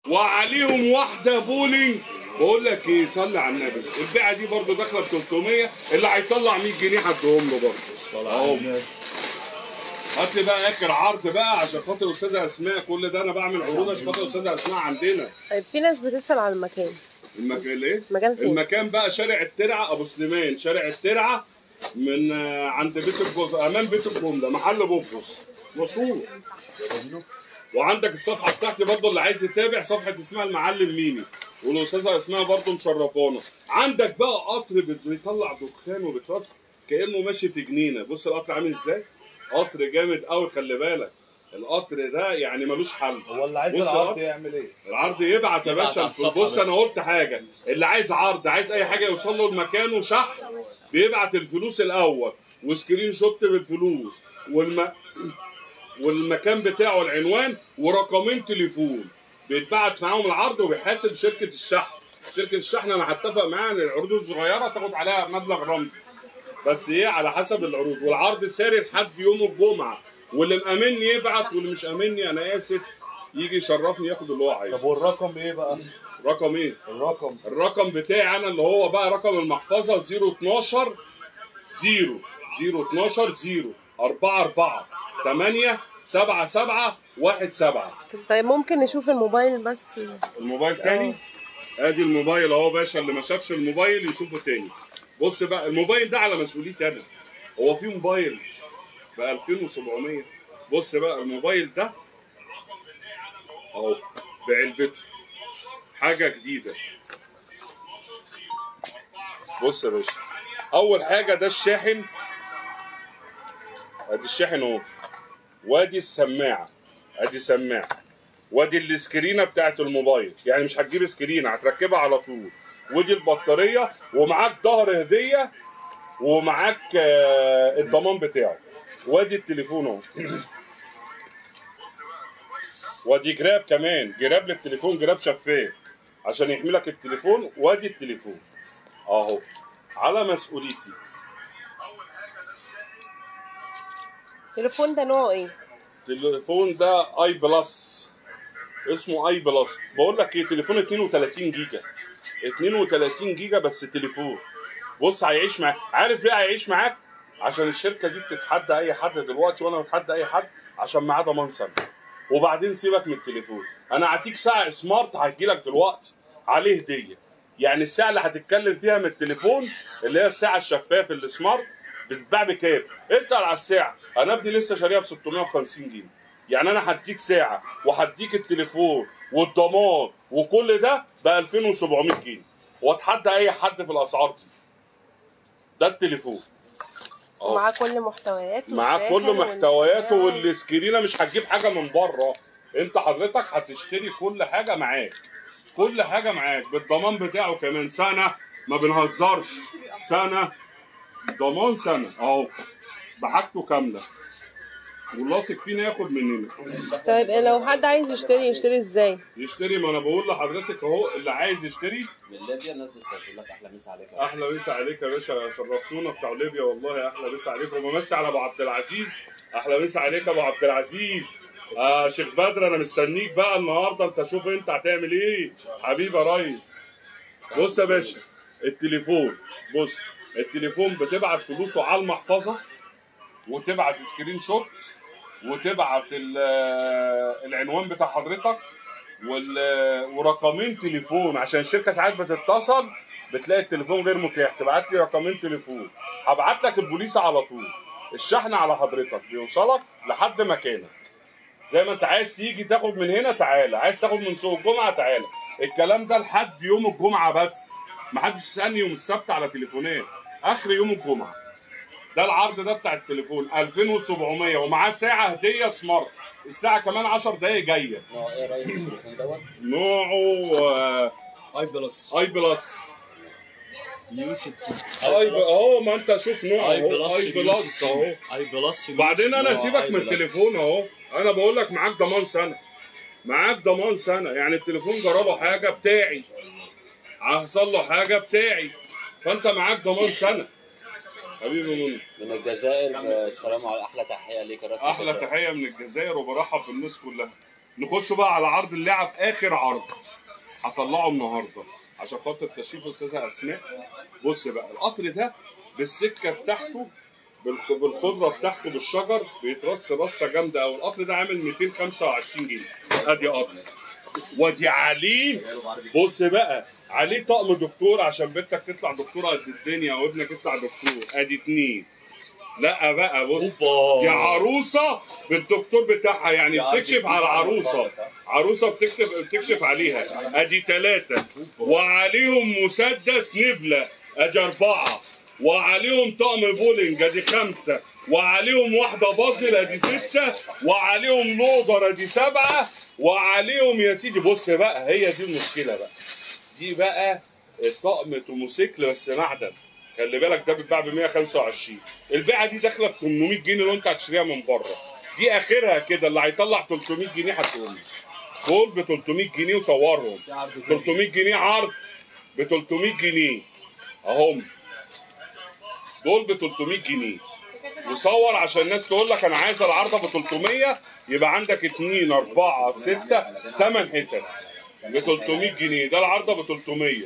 وعليهم واحده بولينج. بقول لك ايه، صلي على النبي، البيعه دي برضه داخله ب 300، اللي هيطلع 100 جنيه هديهم له برضه اهو. هات لي بقى اخر عرض بقى عشان خاطر استاذه اسماء، كل ده انا بعمل عروض عشان خاطر استاذه اسماء عندنا. طيب في ناس بتسأل على المكان. المكان ايه؟ المكان فين؟ المكان بقى شارع الترعه ابو سليمان، شارع الترعه من عند بيت الجمله، امام بيت الجمله، محل بوبوس مشهور. وعندك الصفحه بتاعتي برضه اللي عايز يتابع، صفحه اسمها المعلم ميمي، والاستاذه اسمها برضه مشرفانا. عندك بقى قطر بيطلع دخان وبيترص كانه ماشي في جنينه. بص القطر عامل ازاي؟ قطر جامد قوي، خلي بالك القطر ده يعني ملوش حل. هو اللي عايز العرض يعمل ايه؟ العرض يبعت يا باشا. بص انا قلت حاجه، اللي عايز عرض، عايز اي حاجه يوصل له لمكانه شحن، بيبعت الفلوس الاول وسكرين شوت بالفلوس والمكان بتاعه، العنوان ورقمين تليفون، بيتبعت معاهم العرض وبيحاسب شركه الشحن. شركه الشحن انا هتفق معاها ان العروض الصغيره تاخد عليها مبلغ رمزي، بس ايه على حسب العروض. والعرض ساري لحد يوم الجمعه، واللي مأمني يبعت واللي مش أمني انا اسف يجي يشرفني ياخد اللي هو عايزه. طب والرقم ايه بقى؟ رقم ايه؟ الرقم بتاعي انا اللي هو بقى رقم المحفظه 012 0 44 8 7 7 1 7. طيب ممكن نشوف الموبايل بس؟ الموبايل تاني؟ ادي الموبايل اهو باشا، اللي ما شافش الموبايل يشوفه تاني. بص بقى الموبايل ده على مسؤوليتي انا، هو في موبايل ب 2700. بص بقى الموبايل ده اهو بعلبته، حاجه جديده. بص يا باشا، اول حاجه ده الشاحن، ادي الشاحن اهو، وادي السماعه، ادي سماعه، وادي السكرينه بتاعت الموبايل، يعني مش هتجيب سكرينه هتركبها على طول، ودي البطاريه، ومعاك ظهر هديه، ومعاك الضمان بتاعه، وادي التليفون اهو. وادي جراب كمان، جراب للتليفون، جراب شفاف عشان يحمي لك التليفون، وادي التليفون اهو على مسؤوليتي. التليفون ده نوعه ايه؟ التليفون ده اي بلس، اسمه اي بلس. بقول لك ايه، تليفون 32 جيجا، 32 جيجا بس تليفون. بص هيعيش معاك. عارف ليه هيعيش معاك؟ عشان الشركه دي بتتحدى اي حد دلوقتي، وانا بتحدى اي حد عشان معاه ضمان سنه. وبعدين سيبك من التليفون، انا هديك ساعه سمارت هتجيلك دلوقتي عليه هديه. يعني الساعه اللي هتتكلم فيها من التليفون اللي هي الساعه الشفاف السمارت بتتباع بكام؟ اسال على الساعه، انا ابني لسه شاريها ب 650 جنيه. يعني انا هديك ساعه وهديك التليفون والضمان وكل ده ب 2700 جنيه، واتحدى اي حد في الاسعار دي. ده التليفون ومعاه كل محتوياته، معاه كل محتوياته والسكرينه، مش هتجيب حاجه من بره، انت حضرتك هتشتري كل حاجه معاك، كل حاجه معاك بالضمان بتاعه كمان سنه، ما بنهزرش، سنه ضمان سنه اهو بحاجته كامله، واللاصق فينا ياخد مننا. طيب لو حد عايز يشتري ازاي؟ يشتري، ما انا بقول لحضرتك اهو، اللي عايز يشتري من ليبيا الناس بتقول لك احلى مسا عليك. احلى مسا عليك يا باشا، شرفتونا بتاع ليبيا والله، احلى مسا عليك. وبمسي على ابو عبد العزيز، احلى مسا عليك يا ابو عبد العزيز. شيخ بدر انا مستنيك بقى النهارده، انت شوف انت هتعمل ايه حبيبي يا ريس. بص يا باشا التليفون، بص التليفون بتبعت فلوسه على المحفظه، وتبعت سكرين شوت، وتبعت العنوان بتاع حضرتك ورقمين تليفون، عشان الشركه ساعات بتتصل بتلاقي التليفون غير متاح، تبعت لي رقمين تليفون، هبعت لك البوليس على طول. الشحن على حضرتك بيوصلك لحد مكانك، زي ما انت عايز تيجي تاخد من هنا تعالى، عايز تاخد من سوق الجمعه تعالى. الكلام ده لحد يوم الجمعه بس، ما حدش يسالني يوم السبت على تليفونات، اخر يوم الجمعه. ده العرض ده بتاع التليفون 2700 ومعاه ساعه هديه سمارت، الساعه كمان 10 دقايق جايه. نوع ايه يا ريس التليفون دوت؟ نوعه اي بلس. اي بلس يو 60 اهو، ما انت شوف نوعه اي بلس. اي بلس اهو. اي بلس. بعدين انا سيبك من التليفون اهو، انا بقول لك معاك ضمان سنه، معاك ضمان سنه، يعني التليفون جربه حاجه بتاعي، حصل له حاجه بتاعي، فانت معاك ضمان سنه حبيبي. من الجزائر، السلام عليكم، احلى تحيه ليك يا ريس. احلى تحيه من الجزائر، وبرحب بالناس كلها. نخش بقى على عرض اللعب، اخر عرض هطلعه النهارده عشان خاطر تشريف استاذه اسماء. بص بقى القطر ده بالسكه بتاعته بالخضره بتاعته بالشجر بيترص رصه جامده قوي. القطر ده عامل 225 جنيه. ادي قطر ودي عليه، بص بقى عليه طقم دكتور عشان بنتك تطلع دكتوره قد الدنيا وابنك يطلع دكتور. ادي 2. لا بقى بص دي عروسه بالدكتور بتاعها، يعني بتكشف على عروسه بتكشف عليها. ادي 3 وعليهم مسدس نبله. ادي 4 وعليهم طقم بولينج. ادي 5 وعليهم واحده بازل. ادي 6 وعليهم لودر. ادي 7 وعليهم يا سيدي. بص بقى هي دي المشكله بقى، دي بقى الطقم موتوسيكل بس معدن. خلي بالك ده بيتباع ب 125. البيعه دي داخله في 800 جنيه لو انت هتشتريها من بره. دي اخرها كده، اللي هيطلع 300 جنيه هتقول دول ب 300 جنيه وصورهم. 300 جنيه عرض ب 300 جنيه اهم، دول ب 300 جنيه وصور عشان الناس تقول لك انا عايز العرضه ب 300. يبقى عندك 2 4 6 8 حتت ب 300 جنيه. ده العرضه ب 300.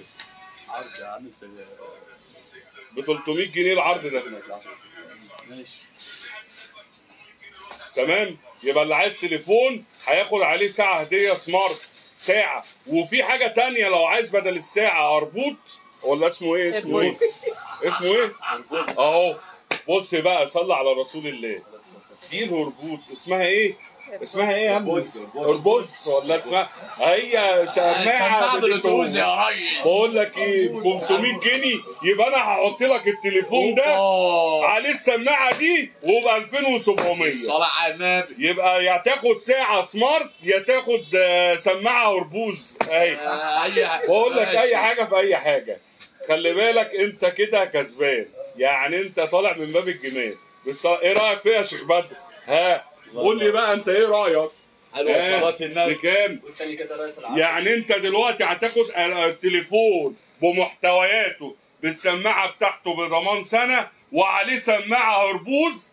ب 300 جنيه العرض ده. ماشي تمام. يبقى اللي عايز تليفون هياخد عليه ساعه هديه سمارت ساعه. وفي حاجه تانية لو عايز بدل الساعه اربوط ولا اسمه ايه؟ اسمه ايه؟ اهو بص بقى صلي على رسول الله. دي الهربوط اسمها ايه يا عم؟ اربوتس ولا اسمها هي سماعه بلوتوز يا ريس. بقول لك ايه ب 500 جنيه. يبقى انا هحط لك التليفون ده عليه السماعه دي وب 2700. صلاة على النبي. يبقى يا تاخد ساعه سمارت يا تاخد سماعه هربوز. اهي بقول لك اي حاجه في اي حاجه. خلي بالك انت كده كسبان، يعني انت طالع من باب الجمال. بس ايه رايك فيها يا شيخ بدر؟ ها قول لي بقى انت ايه رايك؟ حلوه صلاة النبي. بكام؟ يعني انت دلوقتي هتاخد التليفون بمحتوياته بالسماعه بتاعته بضمان سنه وعليه سماعه هربوز.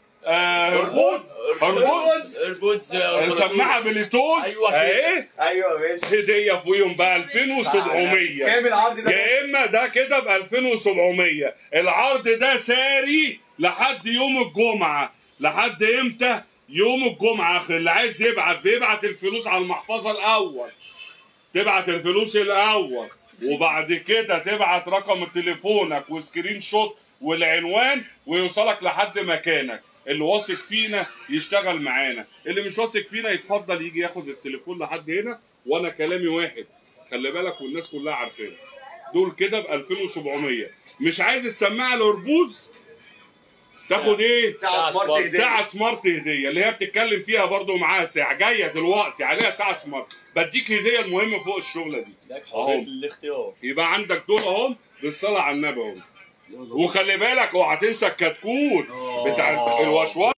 سماعه بلوتوث. ايوه ماشي. هديه فوقيهم ب 2700. كام العرض ده؟ يا اما ده كده ب 2700. العرض ده ساري لحد يوم الجمعه. لحد امتى؟ يوم الجمعه. اخي اللي عايز يبعت بيبعت الفلوس على المحفظه الاول. تبعت الفلوس الاول وبعد كده تبعت رقم تليفونك وسكرين شوت والعنوان ويوصلك لحد مكانك. اللي واثق فينا يشتغل معانا، اللي مش واثق فينا يتفضل يجي ياخد التليفون لحد هنا. وانا كلامي واحد، خلي بالك والناس كلها عارفانا. دول كده ب 2700. مش عايز السماعه الاربوز تاخد ايه؟ ساعه سمارت هديه اللي هي بتتكلم فيها برضو معاها ساعه جايه دلوقتي عليها ساعه سمارت. بديك هديه المهمه فوق الشغله دي اهو. الاختيار يبقى عندك دول اهم بالصلاه على النبي اهم. وخلي بالك اوعى تنسى الكتكوت بتاع الوشوش.